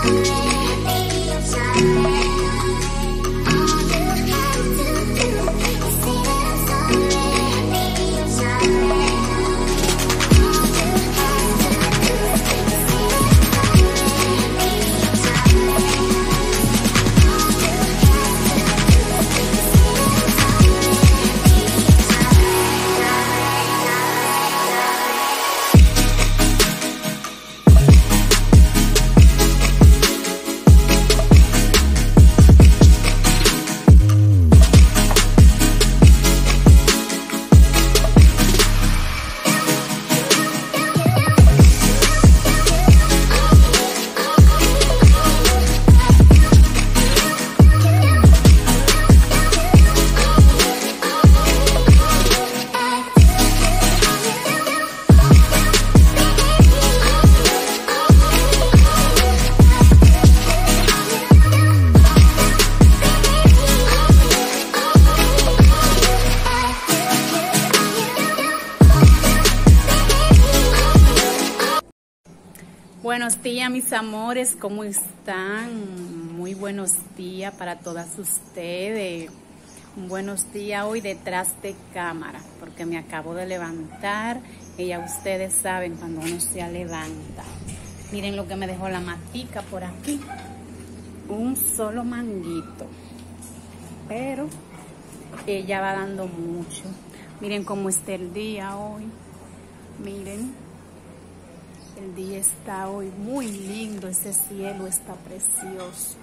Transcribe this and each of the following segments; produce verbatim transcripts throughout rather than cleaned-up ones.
Buenos días, mis amores, ¿cómo están? Muy buenos días para todas ustedes. Buenos días hoy detrás de cámara, porque me acabo de levantar y ya ustedes saben cuando uno se levanta. Miren lo que me dejó la matica por aquí. Un solo manguito, pero ella va dando mucho. Miren cómo está el día hoy. Miren. El día está hoy muy lindo, ese cielo está precioso.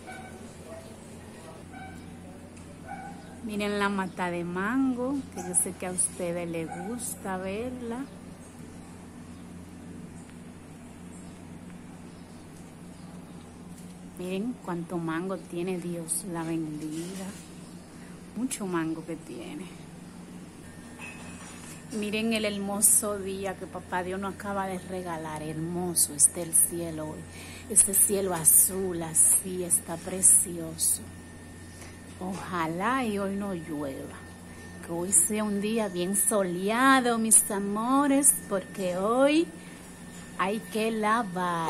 Miren la mata de mango, que yo sé que a ustedes les gusta verla. Miren cuánto mango tiene, Dios la bendiga. Mucho mango que tiene. Miren el hermoso día que papá Dios nos acaba de regalar. Hermoso está el cielo hoy. Este cielo azul así está precioso. Ojalá y hoy no llueva. Que hoy sea un día bien soleado, mis amores, porque hoy hay que lavar.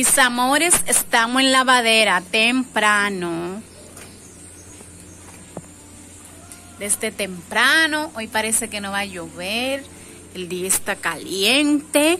Mis amores, estamos en lavadera temprano. Desde temprano, hoy parece que no va a llover. El día está caliente.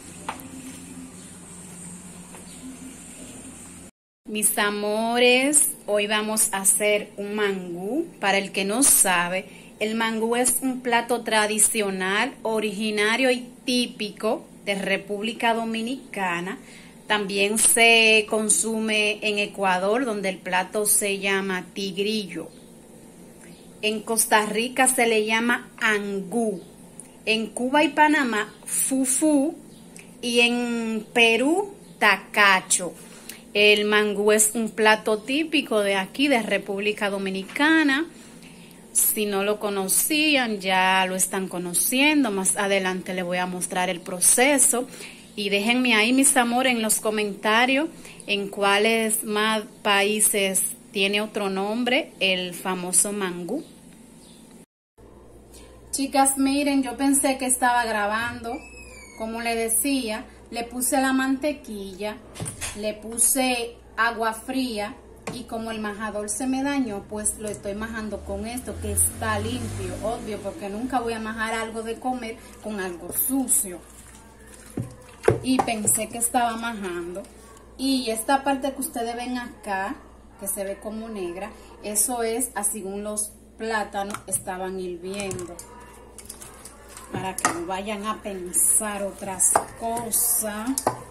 Mis amores, hoy vamos a hacer un mangú. Para el que no sabe, el mangú es un plato tradicional, originario y típico de República Dominicana. También se consume en Ecuador, donde el plato se llama tigrillo. En Costa Rica se le llama angú. En Cuba y Panamá, fufú. Y en Perú, tacacho. El mangú es un plato típico de aquí, de República Dominicana. Si no lo conocían, ya lo están conociendo. Más adelante les voy a mostrar el proceso. Y déjenme ahí, mis amores, en los comentarios en cuáles más países tiene otro nombre el famoso mangú. Chicas, miren, yo pensé que estaba grabando. Como le decía, le puse la mantequilla, le puse agua fría y como el majador se me dañó, pues lo estoy majando con esto que está limpio, obvio, porque nunca voy a majar algo de comer con algo sucio. Y pensé que estaba majando. Y esta parte que ustedes ven acá, que se ve como negra, eso es así según los plátanos estaban hirviendo. Para que no vayan a pensar otras cosas.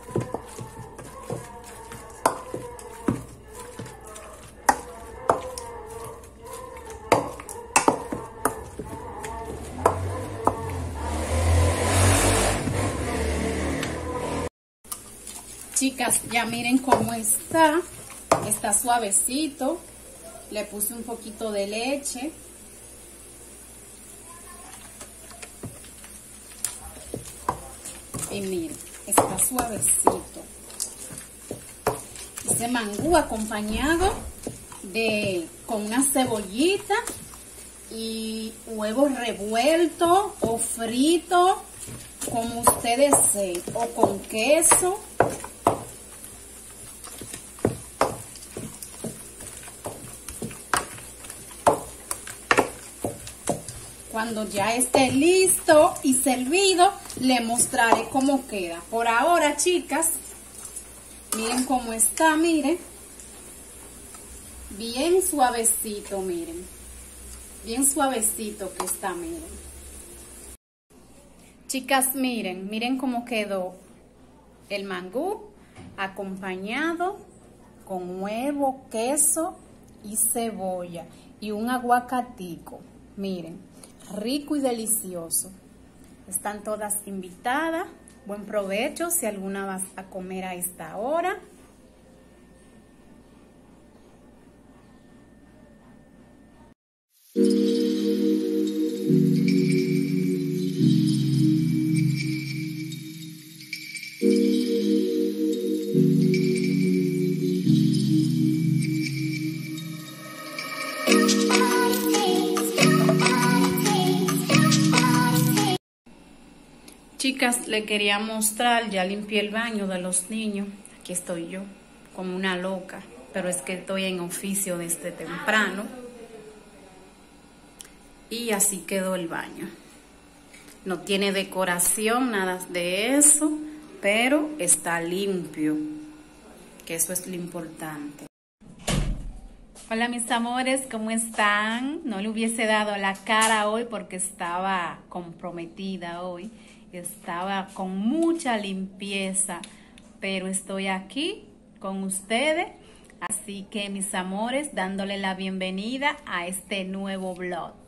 Chicas, ya miren cómo está. Está suavecito. Le puse un poquito de leche. Y miren, está suavecito. Ese mangú acompañado de con una cebollita y huevos revueltos o fritos, como ustedes deseen, o con queso. Cuando ya esté listo y servido, le mostraré cómo queda. Por ahora, chicas, miren cómo está, miren. Bien suavecito, miren. Bien suavecito que está, miren. Chicas, miren, miren cómo quedó el mangú acompañado con huevo, queso y cebolla y un aguacatico. Miren, rico y delicioso. Están todas invitadas. Buen provecho si alguna vas a comer a esta hora. Chicas, le quería mostrar, ya limpié el baño de los niños. Aquí estoy yo, como una loca, pero es que estoy en oficio desde temprano. Y así quedó el baño. No tiene decoración, nada de eso, pero está limpio, que eso es lo importante. Hola mis amores, ¿cómo están? No le hubiese dado la cara hoy porque estaba comprometida hoy. Estaba con mucha limpieza, pero estoy aquí con ustedes. Así que mis amores, dándole la bienvenida a este nuevo vlog.